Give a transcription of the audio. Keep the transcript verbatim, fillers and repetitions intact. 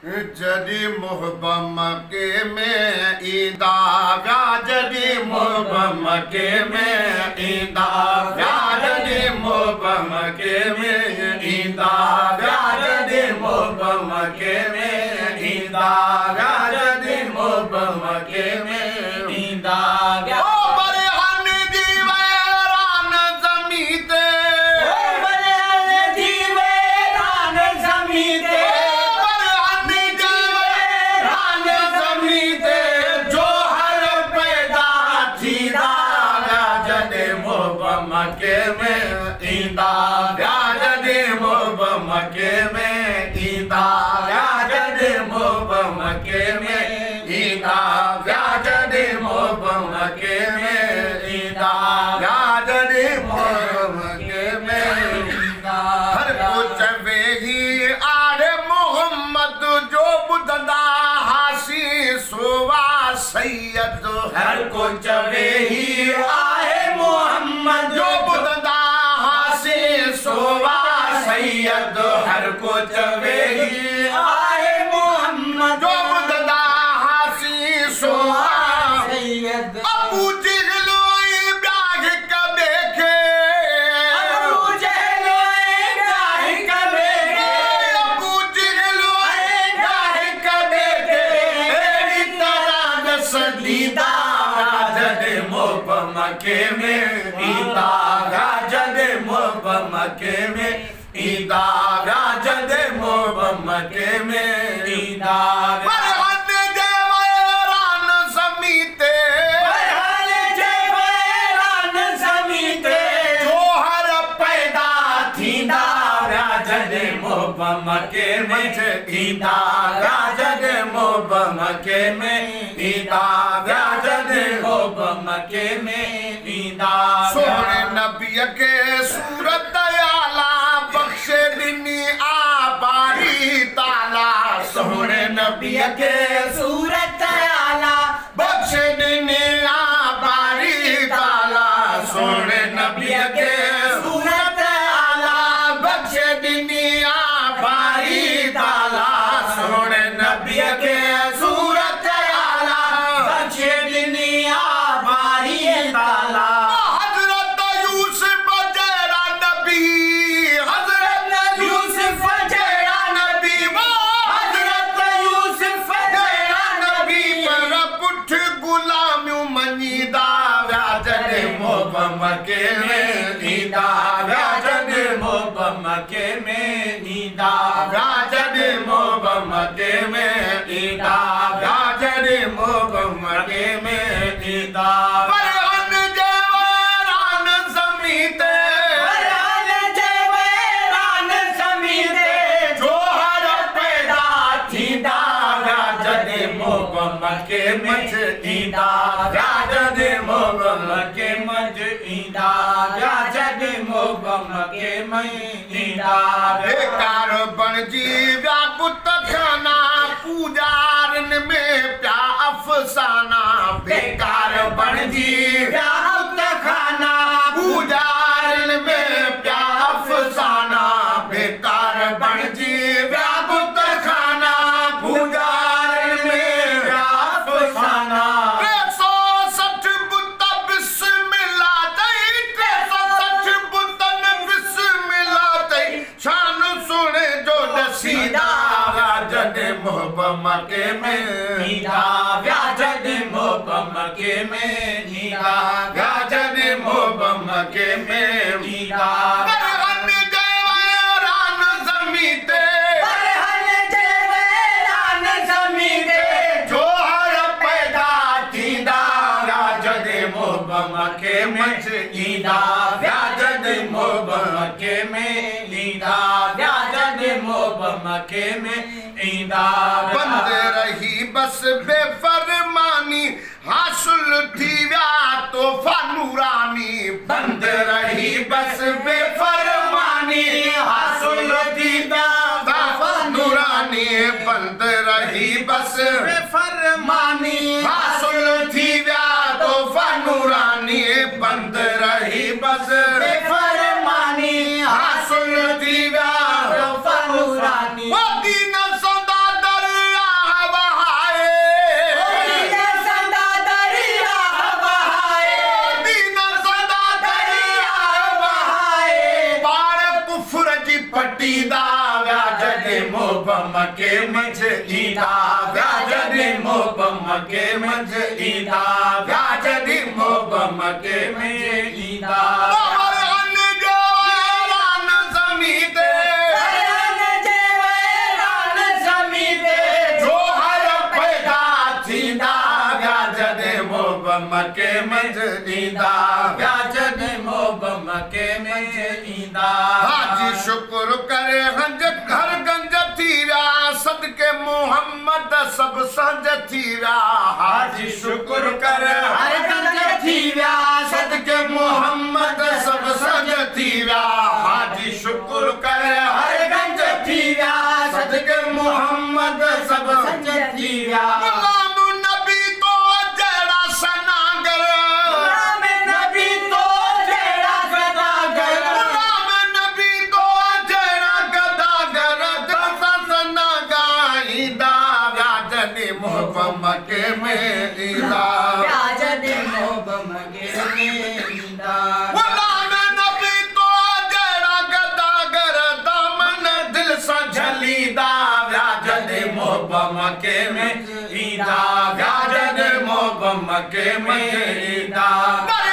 जदी मोहब्बम के में ईदा व्या जदी मोहब्बम के में ईदा व्या जदी मोहब्बम के में ईदा व्या जदी मोहब्बम के में ईदा व्या जदी मोहब्बम के में ईदा व्या मके में ईदा व्याज दे मोब मके में ईदा व्याज दे मोब मके में ईदा व्याज दे मोब मके में ईदा व्याज दे मोब मके में ईदा हर कुछ वे ही आरे मोहम्मद जो बुददा हासी सोवा सैयद हर कुछ वे ही आए मोहम्मद जो बुददा हासी सोवा सैयद हर कुछ वे ही आए मोहम्मद जो बुददा हासी सोवा सैयद अबू जहल ब्याह का देखे अबू जहल ब्याह का देखे अबू जहल ब्याह का देखे तेरी तरह सदीदा राजदे मोब मके में ईदा राजदे मोब मके में ईदा राजदे मोब मके में ईदा बरहन जेवरान समीते बरहन जेवरान समीते जोहर पैदा थींदा राजदे मोब मके में ईदा राजदे मोब मके में ईदा राजदे मोब मके में ईदा सोने नबी के सूरत आला बख्शे दिनी आबारी ताला सोने नबी के सूरत आला बख्शे दिनी आबारी ताला सोने नबी के सूरत आला बख्शे दिनी आबारी ताला सोने नबी के सूरत आला बख्शे दिनी आबारी ताला मके में ईदा राजदे मोब मके में ईदा राजदे मोब मके में ईदा राजदे मोब मके में ईदा बरहन जेवरान समीते बरहन जेवरान समीते जोहर पैदा थींदा राजदे मोब मके में ईदा राजदे मोब मके में ईदा राजदे मोब मके में ईदा बेकार बन जीव्या बुत खाना पूजारन में प्या अफसाना बेकार बन जीव्या बुत खाना पूजारन में प्या अफसाना बेकार बन जीव्या बुत खाना पूजारन में प्या अफसाना राजदे मोब मके में ईदा राजदे मोब मके में ईदा राजदे मोब मके में ईदा बरहन जेवरान समीते बरहन जेवरान समीते जोहर पैदा थींदा राजदे मोब मके में ईदा राजदे मोब मके में ईदा राजदे मोब मके में ईदा बंद रही बस बेफरमानी हासिल थी व्या तोहफा नूरानी बंद रही बस बेफरमानी हासिल थी व्या तोहफा नूरानी बंद रही बस बेफरमानी हासिल थी व्या तोहफा नूरानी बंद रही बस बेफरमानी हासिल थी व्या तोहफा नूरानी दीन सदा दर दे मोब मके मंझ ईंदा व्याज दे मोब मके मंझ ईंदा व्याज दे मोब मके में ईंदा मके मंझ ईंदा व्याज दे मोब मके में ईंदा हाजी शुक्र करे हंज घर गंज थी व्या सदके मोहम्मद सब संज थी व्या हाजी शुक्र करे हर गंज थी व्या सदके मोहम्मद सब संज थी व्या हाजी शुक्र करे हर गंज थी व्या सदके मोहम्मद सब संज थी व्या मके में ईंदा व्याज दे मोब मके में ईंदा गुलाम नबी तो जड़ा गदागर दामन दिल सा झलीदा व्याज दे मोब मके में ईंदा व्याज दे मोब मके में ईंदा